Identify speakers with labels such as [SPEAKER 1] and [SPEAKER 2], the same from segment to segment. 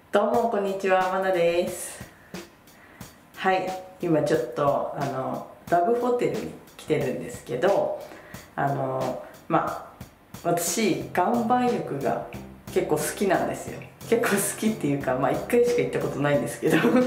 [SPEAKER 1] どうもこんにちは、まなです。はい、今ちょっとラブホテルに来てるんですけど、私岩盤浴が結構好きなんですよ。結構好きっていうか、1回しか行ったことないんですけど好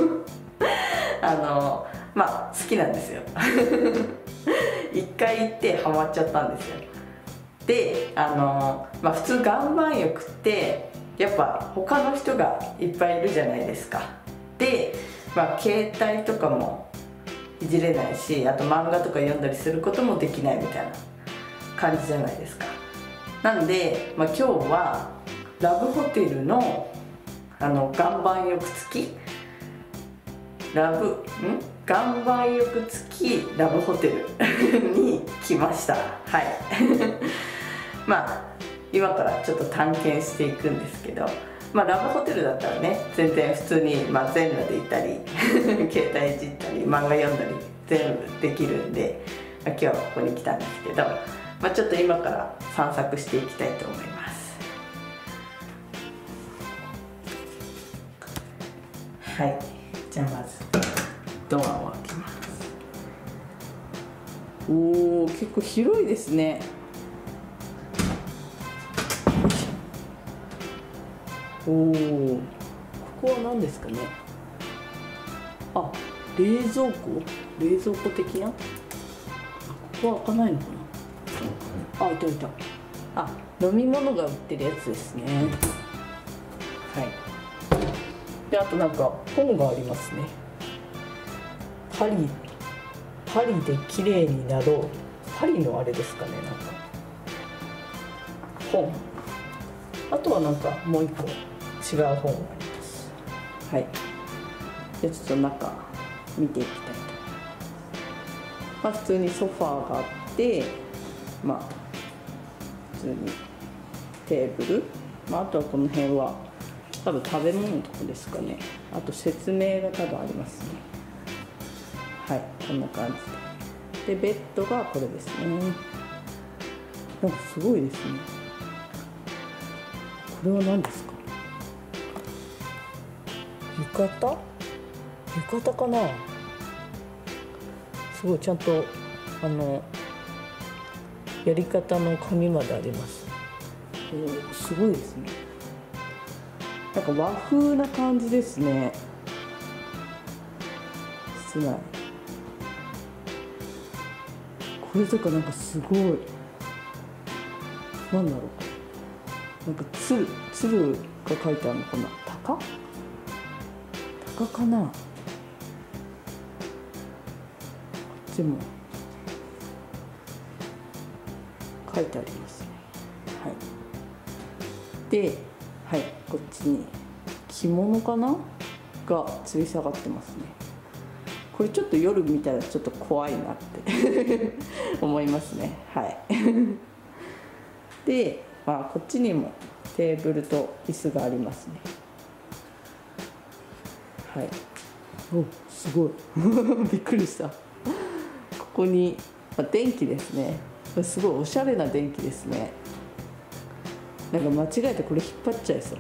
[SPEAKER 1] きなんですよ1回行ってハマっちゃったんですよ。で普通岩盤浴ってやっぱ他の人がいっぱいいるじゃないですか。で、携帯とかもいじれないし、あと漫画とか読んだりすることもできないみたいな感じじゃないですか。なんで、今日はラブホテルの岩盤浴付き岩盤浴付きラブホテルに来ました。はい今からちょっと探検していくんですけど、ラブホテルだったらね、全然普通に、全裸でいたり携帯いじったり漫画読んだり全部できるんで、今日はここに来たんですけど、ちょっと今から散策していきたいと思います。はい、じゃあまずドアを開けます。おお、結構広いですね。おお、ここは何ですかね。あ、冷蔵庫的な。ここは開かないのかな。あ、いたいた。あ、飲み物が売ってるやつですね。はい。で、あとなんか本がありますね。パリで綺麗になろう。パリのあれですかね、なんか本。あとはなんかもう一個違う本があります。はい。じゃあちょっと中見ていきたいと思います。普通にソファーがあって、普通にテーブル、あとはこの辺は多分食べ物とかですかね。あと説明が多分ありますね。はい、こんな感じで。で、ベッドがこれですね。なんかすごいですね。これは何ですか？浴衣かな。すごいちゃんとやり方の紙まであります。すごいですね。なんか和風な感じですね。室内これとかなんかすごい、なんだろう、なんか鶴が書いてあるのかな。鷹かな。こっちも書いてありますね。はい。で、はい、こっちに着物かなが吊り下がってますね。これちょっと夜見たらちょっと怖いなって思いますね。はいで、こっちにもテーブルと椅子がありますね。はい。お、すごいびっくりした。ここに、電気ですね。すごいおしゃれな電気ですね。なんか間違えてこれ引っ張っちゃいそう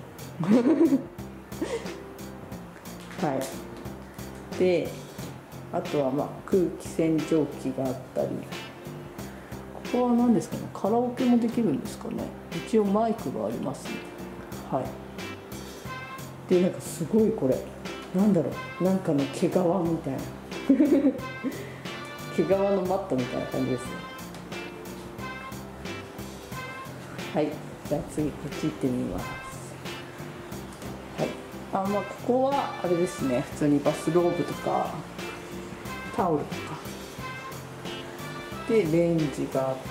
[SPEAKER 1] はい。で、あとは空気洗浄機があったり、ここは何ですかね。カラオケもできるんですかね。一応マイクがありますね。はい。で、なんかすごいこれなんだろう、なんかの毛皮みたいな毛皮のマットみたいな感じですね。はい、じゃあ次こっち行ってみます。はい。ここはあれですね。普通にバスローブとかタオルとかでレンジがあって、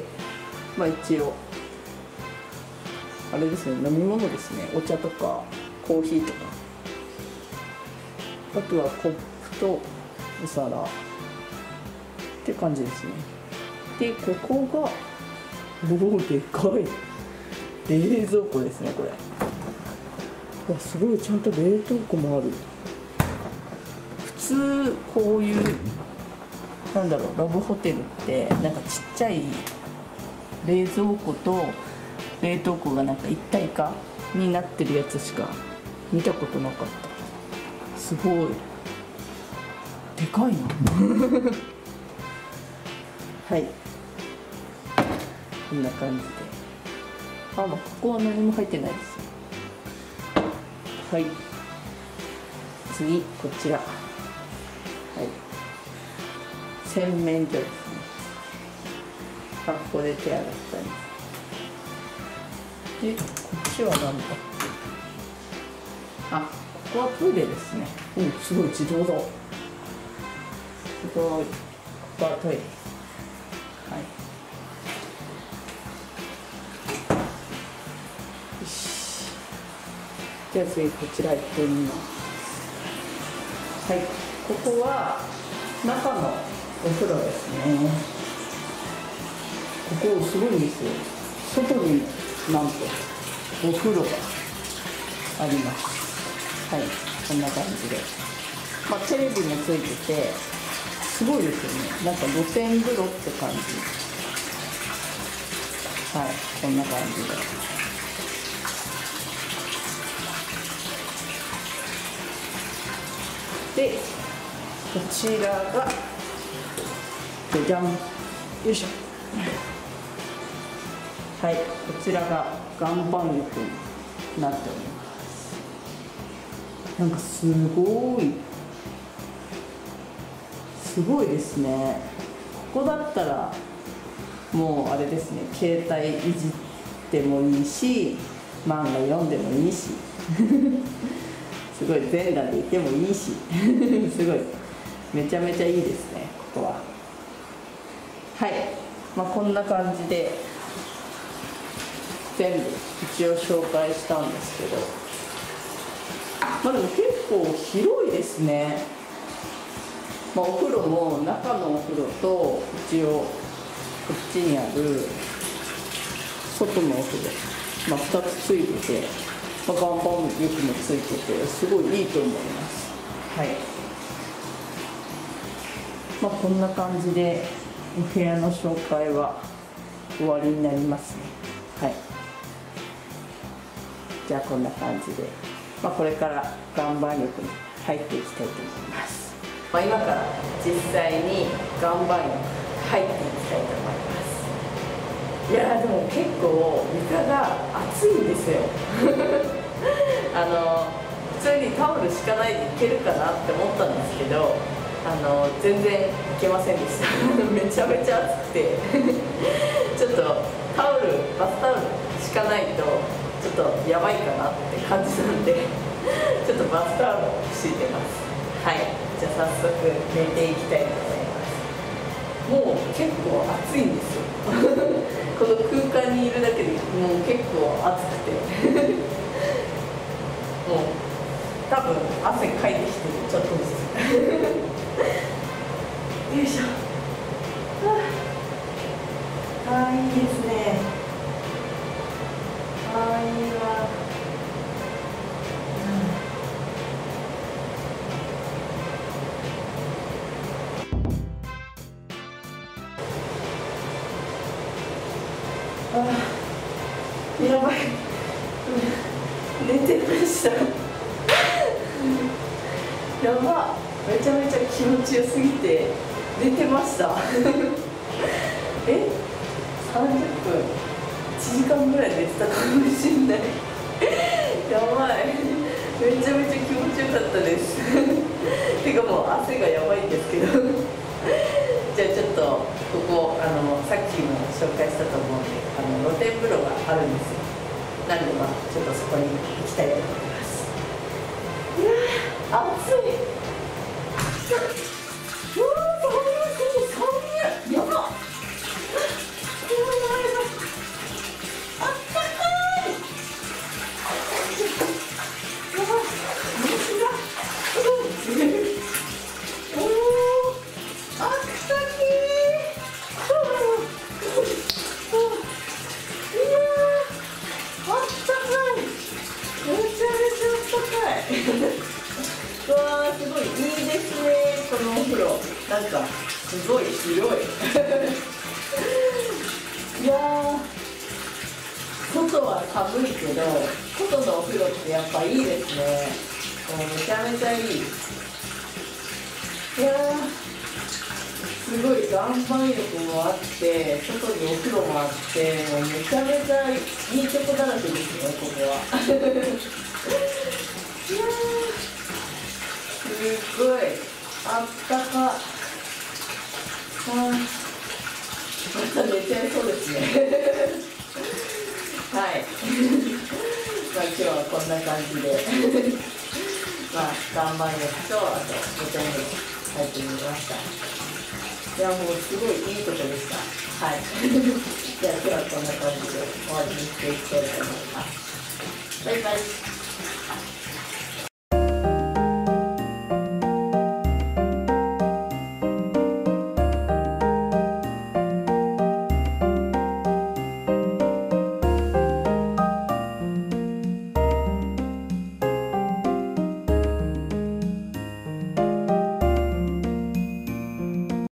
[SPEAKER 1] 一応あれですね、飲み物ですね。お茶とかコーヒーとか、あとはコップとお皿って感じですね。で、ここがでかい冷蔵庫ですね。これすごい、ちゃんと冷凍庫もある。普通こういうラブホテルってなんかちっちゃい冷蔵庫と冷凍庫がなんか一体化になってるやつしか見たことなかった。すごいでかいなはいこんな感じで、まあここは何も入ってないですよ。はい次こちら、はい洗面所ですね。ここで手洗ったりで、こっちは何だ、ここはトイレですね。すごい自動だ。すごい。ここはトイレ。はい。よし。じゃあ次こちら行ってみます。はい。ここは中のお風呂ですね。ここすごいんですよ。外になんとお風呂があります。はい、こんな感じで、テレビもついててすごいですよね。なんか露天風呂って感じ。はい、こんな感じで。で、こちらがじゃじゃん、よいしょ。はい、こちらが岩盤浴になっております。なんかすごいですね。ここだったらもうあれですね、携帯いじってもいいし漫画読んでもいいしすごい全裸でいてもいいしすごいめちゃめちゃいいですね、ここは。はい、こんな感じで全部一応紹介したんですけど、でも結構広いですね。お風呂も中のお風呂と一応こっちにある外のお風呂、2つついてて、岩盤浴もついててすごいいいと思います。はい、こんな感じでお部屋の紹介は終わりになりますね。はい、じゃあこんな感じで、これから岩盤浴に入っていきたいと思います。今から実際に岩盤浴入っていきたいと思います。いやでも結構床が熱いんですよ普通にタオル敷かないでいけるかなって思ったんですけど、全然いけませんでしためちゃめちゃ暑くてちょっとバスタオル敷かないとちょっとやばいかなって感じなんでちょっとバスタオルを敷いてます。はい、じゃあ早速寝ていきたいと思います。もう結構暑いんですよこの空間にいるだけでもう結構暑くてもう多分汗かいてきてる、ちょっとずつよいしょ。いいですね。いいわ。やばい寝てましたやば、めちゃめちゃ気持ちよすぎて寝てました30分1時間ぐらい寝てたかもしれないやばい、めちゃめちゃ気持ちよかったですてかもう汗がやばいんですけどじゃあちょっとここさっきも紹介したと思うんで露天風呂があるんですよ。なんでちょっとそこに行きたいと思います。いやー暑い。やばっ。うわーすごいいいですね、このお風呂。なんかすごい広いいやー外は寒いけど外のお風呂ってやっぱいいですね。もうめちゃめちゃいい。いやー、すごい岩盤浴もあって、外にお風呂もあって、もうめちゃめちゃいいとこだらけですね、ここは。いやー、すごいあったか。また寝ちゃいそうですね。はい。まあ今日はこんな感じでまあ岩盤浴とあと露天風呂入ってみました。いやもうすごいいいとこでした。はい。じゃあ今日はこんな感じで終わりにしていきたいと思います。バイバイ。